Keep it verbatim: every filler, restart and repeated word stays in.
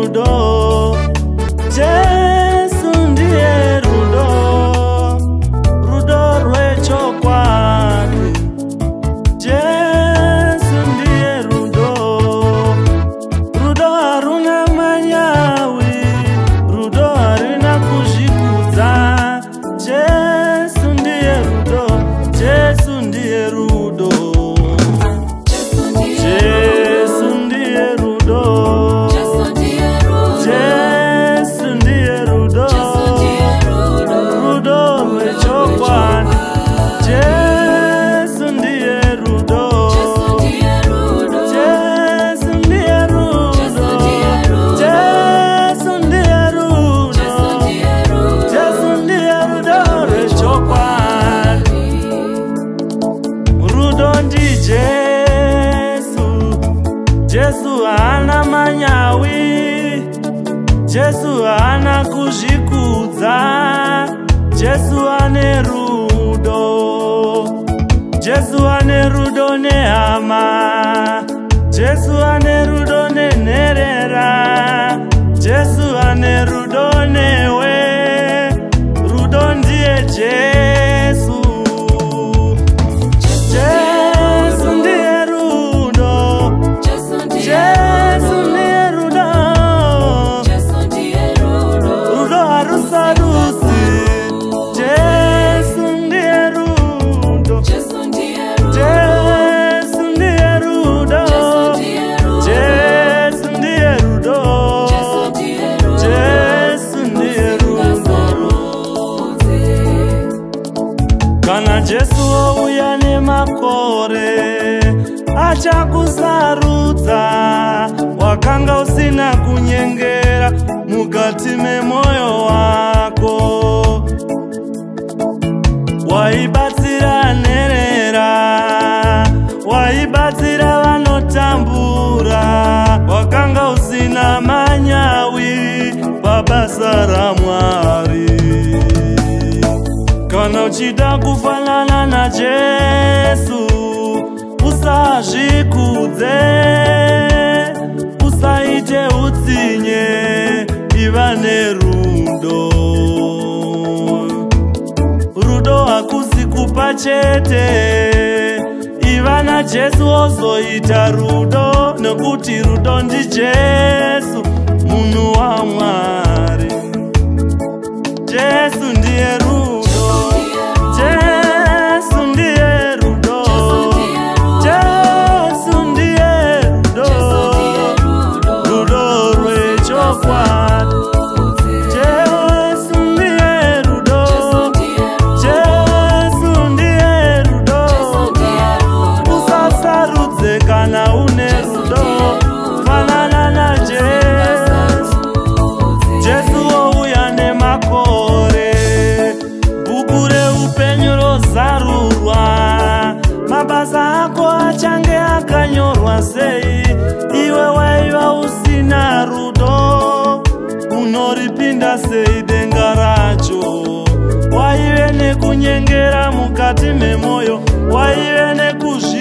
rudo, Jesu ndiye rudo, rudo rwechokwadi. Jesu ndiye rudo, rudo haruna manyawi, rudo harina kuzvikudza. Jesu ndiye rudo, Jesu ndiye rudo, Jesu ndiye rudo, Jesu ndiye rudo, rudo rwechokwadi. Jesu ndiye rudo, Jesu ndiye rudo, Jesu ndiye rudo, Jesu ndiye rudo rwechokwadi. Rudo ndi Jesu, Jesu haana manyawi, Jesu haana kuzvikudza. Jesu ane rudo, Jesu ane rudo nehama, Jesu ane rudo nenherera, Jesu ane rudo newe. Rudo ndiye Jesu, Jesu ndiye rudo, Jesu ndiye rudo, rudo harusarusi. Jesu ndiye rudo, Jesu ndiye rudo, Jesu ndiye rudo, Jesu ndiye rudo. Kana Jesu ouya nemakore achakusarudza, wakanga usina kunyengera mukati memwoyo wako, waibatsira nherera, waibatsira vanotambura, wakanga usina manyawi pabasa raMwari. Kana uchida kufanana na Jesu, usazvikudze, usaite utsinye, iva nerudo. Rudo hakusi kupa chete, iva naJesu ozoita rudo, nekuti rudo ndi Jesu munhu waMwari. Jesu ndiye rudo, Jesu ndiye rudo, Jesu ndiye rudo, rudo rwechokwadi. Jesu ndiye rudo, Jesu ndiye rudo, usasarudze kana une rudo, fanana na Jesu. Jesu ouya nemakore, bhuku reupenyu rozarurwa, mabasa ako achange akanyorwa sei. Iwe waiva usina rudo, unoripinda sei denga racho? Waive nekunyengera mukati memwoyo, waive nekuzvi